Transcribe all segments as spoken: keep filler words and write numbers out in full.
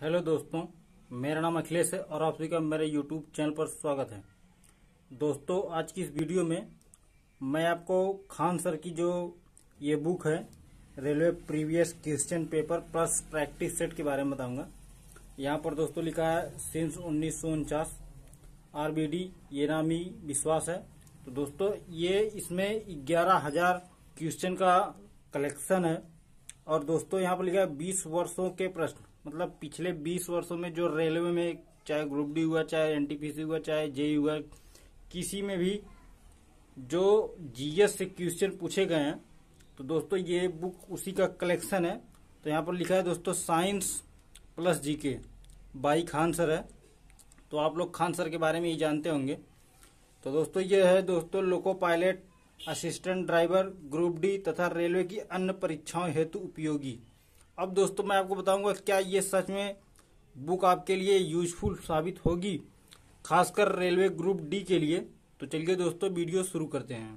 Hello दोस्तों, मेरा नाम अखिलेश है और आप सभी का मेरे यूट्यूब चैनल पर स्वागत है। दोस्तों, आज की इस वीडियो में मैं आपको खान सर की जो ये बुक है railway previous question paper plus practice set के बारे में बताऊंगा। यहाँ पर दोस्तों लिखा है सिंस उन्नीस सौ उनचास आरबीडी ये नामी विश्वास है। तो दोस्तों ये इसमें ग्यारह हजार क्वेश्चन का कलेक्शन है और दोस्तों यहाँ पर लिखा है बीस वर्षों के प्रश्न, मतलब पिछले बीस वर्षों में जो रेलवे में चाहे ग्रुप डी हुआ, चाहे एनटीपीसी हुआ, चाहे जेई हुआ, किसी में भी जो जीएस से क्वेश्चन पूछे गए हैं। तो दोस्तों ये बुक उसी का कलेक्शन है। तो यहाँ पर लिखा है दोस्तों science plus GK by Khan sir है। तो आप लोग खान सर के बारे में ही जानते होंगे। तो दोस्तों ये है दोस्तों loco pilot, assistant driver, group D तथा रेलवे की अन्य परीक्षाओं हेतु उपयोगी। अब दोस्तों मैं आपको बताऊंगा क्या ये सच में बुक आपके लिए यूजफुल साबित होगी, खासकर रेलवे ग्रुप डी के लिए। तो चलिए दोस्तों वीडियो शुरू करते हैं।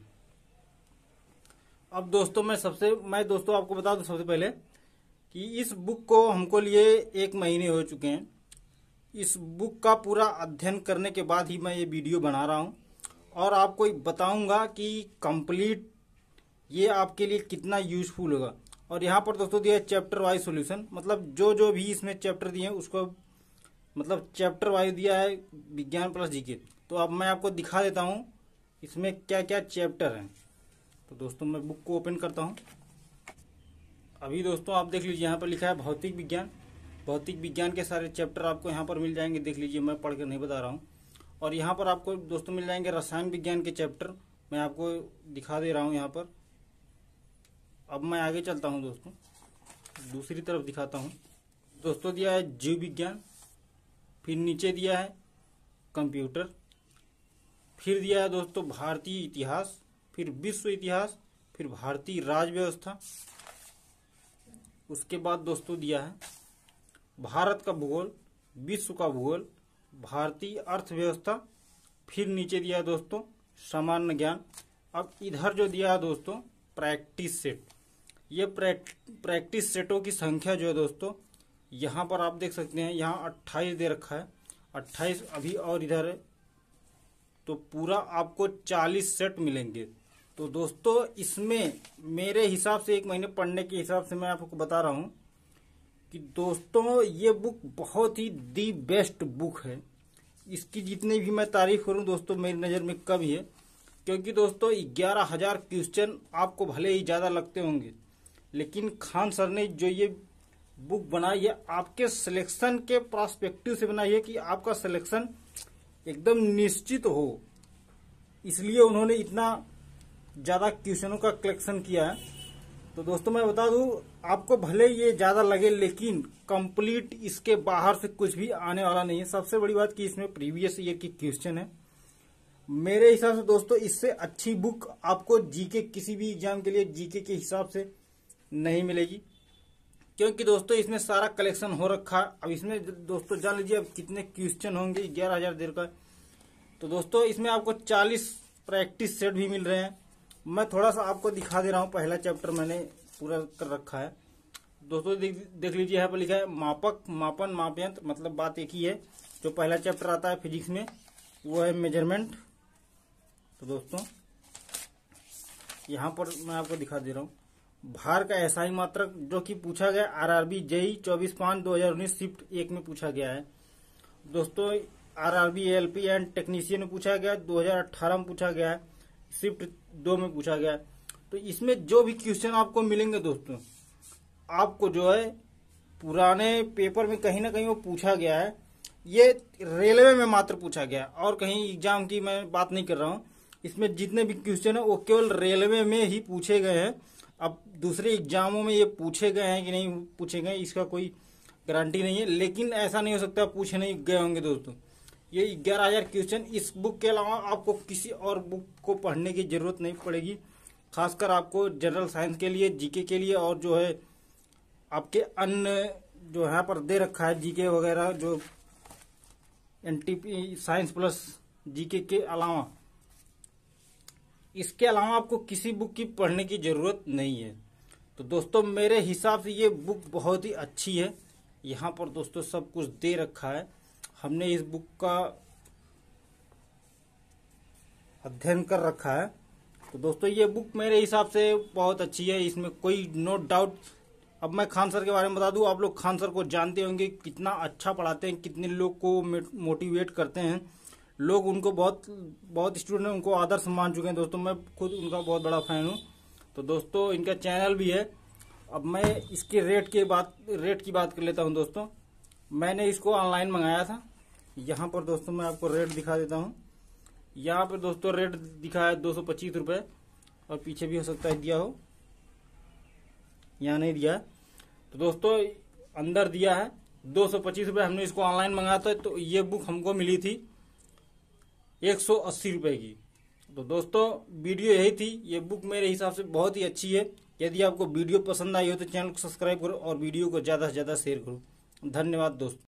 अब दोस्तों मैं सबसे मैं दोस्तों आपको बता दूं सबसे पहले कि इस बुक को हमको लिए एक महीने हो चुके हैं। इस बुक का पूरा अध्ययन करने के बाद ही मैं ये वीडियो बना रहा हूं और आपको बताऊंगा कि कंप्लीट ये आपके लिए कितना यूजफुल होगा। और यहाँ पर दोस्तों दिया है चैप्टर वाइज सॉल्यूशन, मतलब जो जो भी इसमें चैप्टर दिए हैं उसको मतलब चैप्टर वाइज दिया है विज्ञान प्लस जीके। तो अब मैं आपको दिखा देता हूँ इसमें क्या क्या चैप्टर हैं। तो दोस्तों मैं बुक को ओपन करता हूँ। अभी दोस्तों आप देख लीजिए यहाँ पर लिखा है भौतिक विज्ञान। भौतिक विज्ञान के सारे चैप्टर आपको यहाँ पर मिल जाएंगे, देख लीजिए, मैं पढ़ कर नहीं बता रहा हूँ। और यहाँ पर आपको दोस्तों मिल जाएंगे रसायन विज्ञान के चैप्टर, मैं आपको दिखा दे रहा हूँ यहाँ पर। अब मैं आगे चलता हूँ दोस्तों, दूसरी तरफ दिखाता हूँ। दोस्तों दिया है जीव विज्ञान, फिर नीचे दिया है कंप्यूटर, फिर दिया है दोस्तों भारतीय इतिहास, फिर विश्व इतिहास, फिर भारतीय राज्य व्यवस्था। उसके बाद दोस्तों दिया है भारत का भूगोल, विश्व का भूगोल, भारतीय अर्थव्यवस्था, फिर नीचे दिया है दोस्तों सामान्य ज्ञान। अब इधर जो दिया है दोस्तों प्रैक्टिस सेट, ये प्रैक्टिस सेटों की संख्या जो है दोस्तों यहाँ पर आप देख सकते हैं, यहाँ अट्ठाईस दे रखा है, अट्ठाईस अभी और इधर है, तो पूरा आपको चालीस सेट मिलेंगे। तो दोस्तों इसमें मेरे हिसाब से एक महीने पढ़ने के हिसाब से मैं आपको बता रहा हूँ कि दोस्तों ये बुक बहुत ही दी बेस्ट बुक है। इसकी जितनी भी मैं तारीफ करूं दोस्तों मेरी नज़र में कम ही है, क्योंकि दोस्तों ग्यारह हजार क्वेश्चन आपको भले ही ज़्यादा लगते होंगे, लेकिन खान सर ने जो ये बुक बनाई है आपके सिलेक्शन के पर्सपेक्टिव से बनाई है कि आपका सिलेक्शन एकदम निश्चित हो, इसलिए उन्होंने इतना ज़्यादा क्वेश्चनों का कलेक्शन किया है। तो दोस्तों मैं बता दूं आपको भले ये ज़्यादा लगे, लेकिन कंप्लीट इसके बाहर से कुछ भी आने वाला नहीं है। सबसे बड़ी बात कि इसमें प्रीवियस ईयर की क्वेश्चन है। मेरे हिसाब से दोस्तों इससे अच्छी बुक आपको जीके किसी भी एग्जाम के लिए जीके के हिसाब से नहीं मिलेगी, क्योंकि दोस्तों इसमें सारा कलेक्शन हो रखा है। अब इसमें दोस्तों जान लीजिए अब कितने क्वेश्चन होंगे, ग्यारह हजार देर का। तो दोस्तों इसमें आपको चालीस प्रैक्टिस सेट भी मिल रहे हैं। मैं थोड़ा सा आपको दिखा दे रहा हूँ, पहला चैप्टर मैंने पूरा कर रखा है दोस्तों। देख, देख लीजिए यहाँ पर लिखा है मापक, मापन, मापयंत्र, मतलब बात एक ही है। जो पहला चैप्टर आता है फिजिक्स में वो है मेजरमेंट। तो दोस्तों यहाँ पर मैं आपको दिखा दे रहा हूँ भार का एसआई मात्रक, जो कि पूछा गया आरआरबी जेई चौबीस पाँच दो हजार उन्नीस शिफ्ट एक में पूछा गया है दोस्तों। आरआरबी एलपी एंड टेक्नीशियन में पूछा गया, दो हजार अठारह में पूछा गया है, शिफ्ट दो में पूछा गया। तो इसमें जो भी क्वेश्चन आपको मिलेंगे दोस्तों, आपको जो है पुराने पेपर में कहीं ना कहीं वो पूछा गया है। ये रेलवे में मात्र पूछा गया, और कहीं एग्जाम की मैं बात नहीं कर रहा हूँ। इसमें जितने भी क्वेश्चन है वो केवल रेलवे में ही पूछे गए हैं। अब दूसरे एग्जामों में ये पूछे गए हैं कि नहीं पूछे गए इसका कोई गारंटी नहीं है, लेकिन ऐसा नहीं हो सकता पूछे नहीं गए होंगे दोस्तों। ये ग्यारह हजार क्वेश्चन इस बुक के अलावा आपको किसी और बुक को पढ़ने की जरूरत नहीं पड़ेगी, खासकर आपको जनरल साइंस के लिए, जीके के लिए, और जो है आपके अन्य जो यहाँ पर दे रखा है जीके वगैरह, जो एनटीपी साइंस प्लस जीके के अलावा, इसके अलावा आपको किसी बुक की पढ़ने की जरूरत नहीं है। तो दोस्तों मेरे हिसाब से ये बुक बहुत ही अच्छी है। यहाँ पर दोस्तों सब कुछ दे रखा है। हमने इस बुक का अध्ययन कर रखा है। तो दोस्तों ये बुक मेरे हिसाब से बहुत अच्छी है, इसमें कोई नो डाउट। अब मैं खान सर के बारे में बता दूं, आप लोग खान सर को जानते होंगे, कितना अच्छा पढ़ाते हैं, कितने लोग को मोटिवेट करते हैं। लोग उनको बहुत बहुत स्टूडेंट उनको आदर्श मान चुके हैं दोस्तों। मैं खुद उनका बहुत बड़ा फैन हूँ। तो दोस्तों इनका चैनल भी है। अब मैं इसके रेट के बात रेट की बात कर लेता हूँ दोस्तों। मैंने इसको ऑनलाइन मंगाया था। यहाँ पर दोस्तों मैं आपको रेट दिखा देता हूँ। यहाँ पर दोस्तों रेट दिखा है दो सौ पच्चीस रुपये, और पीछे भी हो सकता है दिया हो, यहाँ नहीं दिया है। तो दोस्तों अंदर दिया है दो सौ पच्चीस रुपये। हमने इसको ऑनलाइन मंगाया था, तो ये बुक हमको मिली थी एक सौ अस्सी रुपये की। तो दोस्तों वीडियो यही थी। ये बुक मेरे हिसाब से बहुत ही अच्छी है। यदि आपको वीडियो पसंद आई हो तो चैनल को सब्सक्राइब करो और वीडियो को ज़्यादा से ज़्यादा शेयर करो। धन्यवाद दोस्तों।